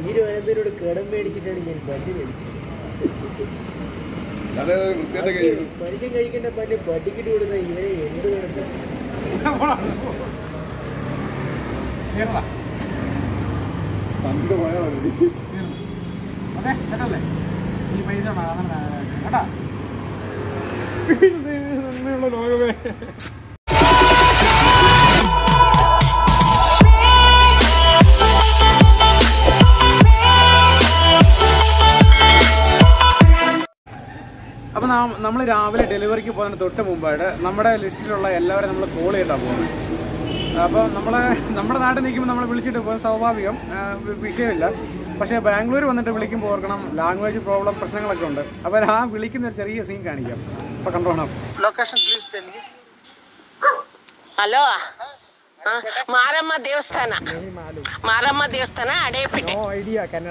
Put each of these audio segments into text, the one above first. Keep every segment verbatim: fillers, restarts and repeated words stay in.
തിരുവനന്തപുരം കടം മേടിച്ചിട്ടാണ് ഞാൻ പല്ല് മേടിച്ചത്. മനുഷ്യൻ കഴിക്കേണ്ട പല്ല് പട്ടിക്കിട്ട് കൊടുത്ത ഇവരെ എന്ത് വേണം? ലോകമേ. അപ്പോൾ നമ്മൾ രാവിലെ ഡെലിവറിക്ക് പോകുന്നതിന് തൊട്ട് മുമ്പായിട്ട് നമ്മുടെ ലിസ്റ്റിലുള്ള എല്ലാവരും നമ്മൾ കോൾ ചെയ്തിട്ടാണ് പോകുന്നത്. അപ്പോൾ നമ്മൾ നമ്മുടെ നാട്ടിൽ നിൽക്കുമ്പോൾ നമ്മൾ വിളിച്ചിട്ട് പോകും, സ്വാഭാവികം, വിഷയമില്ല. പക്ഷേ ബാംഗ്ലൂർ വന്നിട്ട് വിളിക്കുമ്പോൾ ഓർക്കണം ലാംഗ്വേജ് പ്രോബ്ലം പ്രശ്നങ്ങളൊക്കെ ഉണ്ട്. അപ്പോൾ ആ വിളിക്കുന്ന ഒരു ചെറിയ സീൻ കാണിക്കാം. അപ്പോൾ കണ്ടോണം. Location please tell me. Hello Maramma ದೇವಸ್ಥಾನ ಮಾರಮ್ಮ ದೇವಸ್ಥಾನ ಅಡೇಪಿಟ್ಟೆ. No idea Kannada.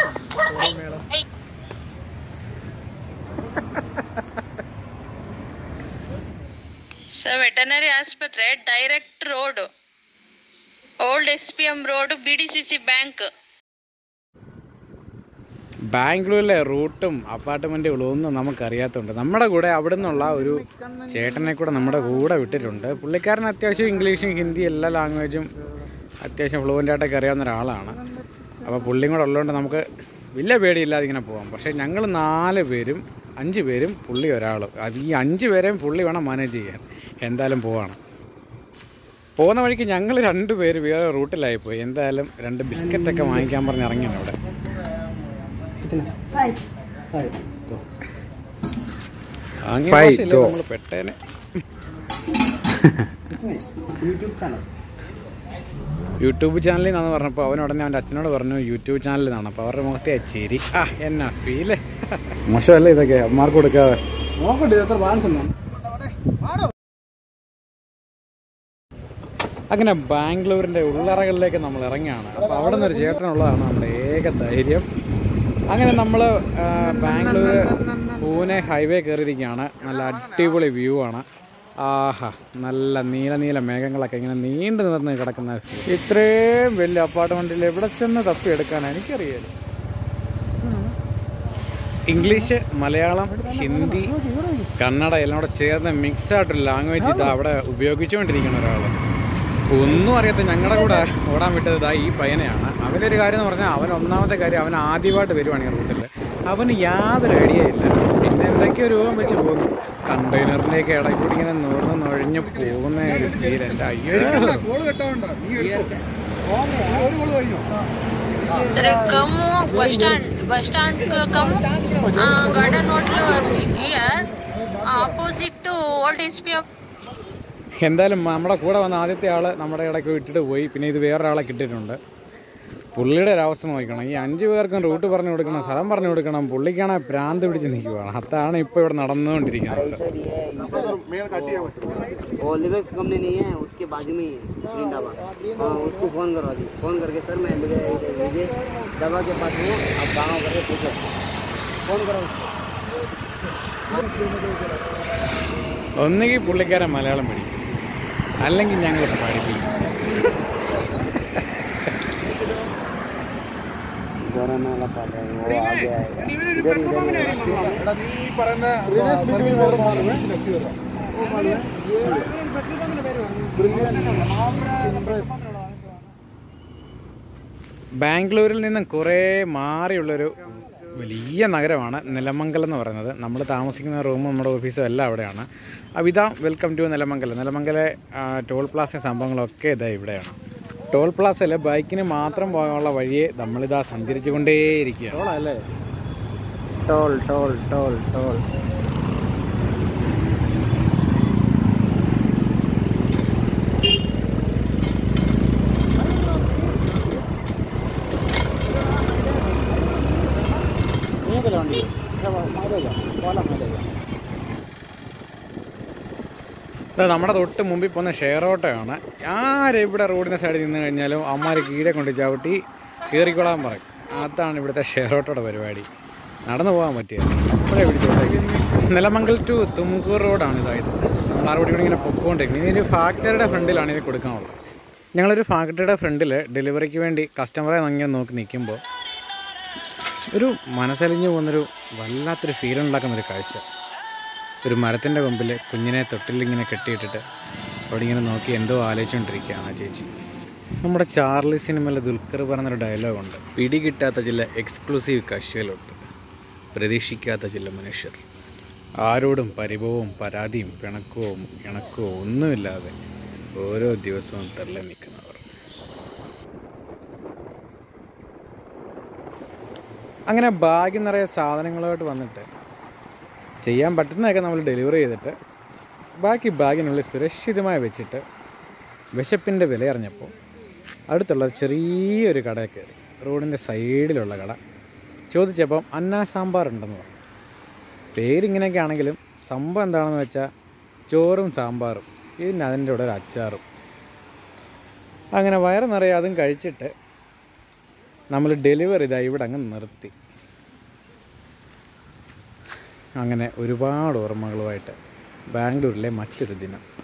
Sir veterinary ಆಸ್ಪತ್ರೆ direct road old S P M road B D C C bank. ബാംഗ്ലൂരിലെ റൂട്ടും അപ്പാർട്ട്മെൻറ്റുകളും ഒന്നും നമുക്കറിയാത്തതുണ്ട്. നമ്മുടെ കൂടെ അവിടെ നിന്നുള്ള ഒരു ചേട്ടനെ കൂടെ നമ്മുടെ കൂടെ വിട്ടിട്ടുണ്ട്. പുള്ളിക്കാരൻ അത്യാവശ്യം ഇംഗ്ലീഷും ഹിന്ദി എല്ലാ ലാംഗ്വേജും അത്യാവശ്യം ഫ്ലുവൻ്റായിട്ടൊക്കെ അറിയാവുന്ന ഒരാളാണ്. അപ്പോൾ പുള്ളിയും കൂടെ ഉള്ളതുകൊണ്ട് നമുക്ക് വലിയ പേടിയില്ലാതെ ഇങ്ങനെ പോകാം. പക്ഷേ ഞങ്ങൾ നാല് പേരും അഞ്ച് പേരും പുള്ളി ഒരാളും, അത് ഈ അഞ്ച് പേരെയും പുള്ളി വേണം മാനേജ് ചെയ്യാൻ. എന്തായാലും പോവാണ്. പോകുന്ന വഴിക്ക് ഞങ്ങൾ രണ്ട് പേര് വേറെ റൂട്ടിലായിപ്പോയി. എന്തായാലും രണ്ട് ബിസ്ക്കറ്റൊക്കെ വാങ്ങിക്കാൻ പറഞ്ഞ് ഇറങ്ങിയാണ് അവിടെ. നമ്മൾ പെട്ടേനെ. യൂട്യൂബ് ചാനലിൽ നിന്നാന്ന് പറഞ്ഞപ്പോൾ അവൻ ഉടനെ അവൻ്റെ അച്ഛനോട് പറഞ്ഞു യൂട്യൂബ് ചാനലിൽ നിന്നാണ്. അപ്പോൾ അവരുടെ മുഖത്തെ ആ ചിരി, ആ എന്നാ ഫീല്. മോശമല്ലേ ഇതൊക്കെ അമ്മമാർക്ക് കൊടുക്കാതെ. നോക്കട്ടെ എത്ര ബാലൻസ് ഉണ്ടോ. അങ്ങനെ ബാംഗ്ലൂരിൻ്റെ ഉള്ളറകളിലേക്ക് നമ്മൾ ഇറങ്ങിയാണ്. അപ്പോൾ അവിടെ നിന്നൊരു ചേട്ടനുള്ളതാണ് നമ്മുടെ ഏക ധൈര്യം. അങ്ങനെ നമ്മൾ ബാംഗ്ലൂർ പൂനെ ഹൈവേ കയറിയിരിക്കുകയാണ്. നല്ല അടിപൊളി വ്യൂ ആണ്. ആഹാ, നല്ല നീല നീല മേഘങ്ങളൊക്കെ ഇങ്ങനെ നീണ്ടു നിവർന്ന് കിടക്കുന്ന ഇത്രയും വലിയ അപ്പാർട്ട്മെൻറ്റിൽ എവിടെ ചെന്ന് തപ്പിയെടുക്കാനാണ് എനിക്കറിയാം. ഇംഗ്ലീഷ്, മലയാളം, ഹിന്ദി, കന്നഡ എല്ലാം കൂടെ ചേർന്ന് മിക്സായിട്ടൊരു ലാംഗ്വേജ് ഇതാ അവിടെ ഉപയോഗിച്ചുകൊണ്ടിരിക്കുന്ന ഒരാൾ. ഒന്നും അറിയാത്ത ഞങ്ങളുടെ കൂടെ ഓടാൻ വിട്ടത് ഇതാ ഈ പയ്യനെയാണ്. അവനൊരു കാര്യം എന്ന് പറഞ്ഞാൽ അവൻ ഒന്നാമത്തെ കാര്യം അവൻ ആദ്യമായിട്ട് വരുവാണ് ഈ റൂട്ടിൽ. അവന് യാതൊരു ഐഡിയ ഇല്ല. പിന്നെ എന്തൊക്കെയോ രൂപം വെച്ച് പോകുന്നു. കണ്ടെയ്നറിൻ്റെയൊക്കെ ഇടയിൽ കൂടി ഇങ്ങനെ നൂർന്ന് നുഴഞ്ഞ് പോകുന്ന ഒരു ഫീൽ. എൻ്റെ അയ്യോ ಬಸ್ ಸ್ಟ್ಯಾಂಡ್ ಬಸ್ ಸ್ಟ್ಯಾಂಡ್ ಕಮ್ಮು ಗಾರ್ಡನ್ ಹೋಟ್ಲ್ ಇಯರ್ opposite old S P M. എന്തായാലും നമ്മുടെ കൂടെ വന്ന ആദ്യത്തെ ആൾ നമ്മുടെ ഇടയ്ക്ക് ഇട്ടിട്ട് പോയി. പിന്നെ ഇത് വേറൊരാളെ കിട്ടിയിട്ടുണ്ട്. പുള്ളിയുടെ ഒരവസ്ഥ നോക്കണം. ഈ അഞ്ച് പേർക്കും റൂട്ട് പറഞ്ഞു കൊടുക്കണം, സ്ഥലം പറഞ്ഞു കൊടുക്കണം. പുള്ളിക്കാണെങ്കിൽ ഭ്രാന്ത് പിടിച്ച് നിൽക്കുകയാണ്. അതാണ് ഇപ്പോൾ ഇവിടെ നടന്നുകൊണ്ടിരിക്കുന്നത്. ഒന്നുകിൽ പുള്ളിക്കാരൻ മലയാളം പഠിക്കും, അല്ലെങ്കിൽ ഞങ്ങൾ പഠിപ്പിക്കും. ബാംഗ്ലൂരിൽ നിന്നും കുറേ മാറിയുള്ളൊരു വലിയ നഗരമാണ് നിലമംഗലം എന്ന് പറയുന്നത്. നമ്മൾ താമസിക്കുന്ന റൂമും നമ്മുടെ ഓഫീസും എല്ലാം അവിടെയാണ്. അപ്പോൾ ഇതാ വെൽക്കം ടു നിലമംഗലം. നിലമംഗലെ ടോൾ പ്ലാസ സംഭവങ്ങളൊക്കെ ഇതാ ഇവിടെയാണ്. ടോൾ പ്ലാസയിൽ ബൈക്കിന് മാത്രം പോകാനുള്ള വഴിയെ നമ്മളിതാ സഞ്ചരിച്ചു കൊണ്ടേയിരിക്കുകയാണ്. ടോളല്ലേ, ടോൾ ടോൾ ടോൾ ടോൾ. നമ്മുടെ തൊട്ട് മുമ്പിൽ പോകുന്ന ഷെയർ ഓട്ടോയാണ്. ആരെവിടെ റോഡിൻ്റെ സൈഡിൽ നിന്ന് കഴിഞ്ഞാലും അമ്മമാർ കീഴെ കൊണ്ട് ചവിട്ടി കയറിക്കൊള്ളാൻ പറയും. അതാണ് ഇവിടുത്തെ ഷെയർ ഓട്ടോയുടെ പരിപാടി. നടന്നു പോകാൻ പറ്റിയത് അപ്പോഴേ പിടിച്ചോട്ടേക്ക്. നിലമംഗൽ ടു തുംകൂർ റോഡാണ് ഇതായത്. നമ്മൾ ആ റോഡിൽ ഇങ്ങനെ പൊക്കോണ്ടിരിക്കുന്നത്. ഇതൊരു ഫാക്ടറിയുടെ ഫ്രണ്ടിലാണ് ഇത് കൊടുക്കാനുള്ളത്. ഞങ്ങളൊരു ഫാക്ടറിയുടെ ഫ്രണ്ടിൽ ഡെലിവറിക്ക് വേണ്ടി കസ്റ്റമറെ അങ്ങനെ നോക്കി നിൽക്കുമ്പോൾ ഒരു മനസ്സലിഞ്ഞു പോകുന്നൊരു വല്ലാത്തൊരു ഫീൽ ഉണ്ടാക്കുന്നൊരു കാഴ്ച. ഒരു മരത്തിൻ്റെ കൊമ്പിൽ കുഞ്ഞിനെ തൊട്ടിലിങ്ങനെ കെട്ടിയിട്ടിട്ട് അവിടെ ഇങ്ങനെ നോക്കി എന്തോ ആലോചിച്ചുകൊണ്ടിരിക്കുകയാണ് ആ ചേച്ചി. നമ്മുടെ ചാർലി സിനിമയിൽ ദുൽഖർ പറഞ്ഞൊരു ഡയലോഗുണ്ട്, പിടി കിട്ടാത്ത ചില എക്സ്ക്ലൂസീവ് കക്ഷികളുണ്ട്, പ്രതീക്ഷിക്കാത്ത ചില മനുഷ്യർ, ആരോടും പരിഭവവും പരാതിയും പിണക്കവും ഇണക്കവും ഒന്നുമില്ലാതെ ഓരോ ദിവസവും തള്ളി നിൽക്കുന്നവർ. അങ്ങനെ ബാഗ് നിറയെ സാധനങ്ങളുമായിട്ട് വന്നിട്ട് ചെയ്യാൻ പറ്റുന്നതൊക്കെ നമ്മൾ ഡെലിവറി ചെയ്തിട്ട് ബാക്കി ബാഗിനുള്ളിൽ സുരക്ഷിതമായി വെച്ചിട്ട് വിശപ്പിൻ്റെ വില അറിഞ്ഞപ്പോൾ അടുത്തുള്ള ചെറിയൊരു കടയിൽ കയറി. റോഡിൻ്റെ സൈഡിലുള്ള കട. ചോദിച്ചപ്പം അന്ന സാമ്പാർ ഉണ്ടെന്ന് പറഞ്ഞു. പേരിങ്ങനെയൊക്കെ ആണെങ്കിലും സംഭവം എന്താണെന്ന് വെച്ചാൽ ചോറും സാമ്പാറും പിന്നെ അതിൻ്റെ കൂടെ ഒരു അച്ചാറും. അങ്ങനെ വയറ് നിറയെ അതും കഴിച്ചിട്ട് നമ്മൾ ഡെലിവറി ഇതാ ഇവിടെ അങ്ങ് നിർത്തി. അങ്ങനെ ഒരുപാട് ഓർമ്മകളുമായിട്ട് ബാംഗ്ലൂരിലെ മറ്റൊരു ദിനം.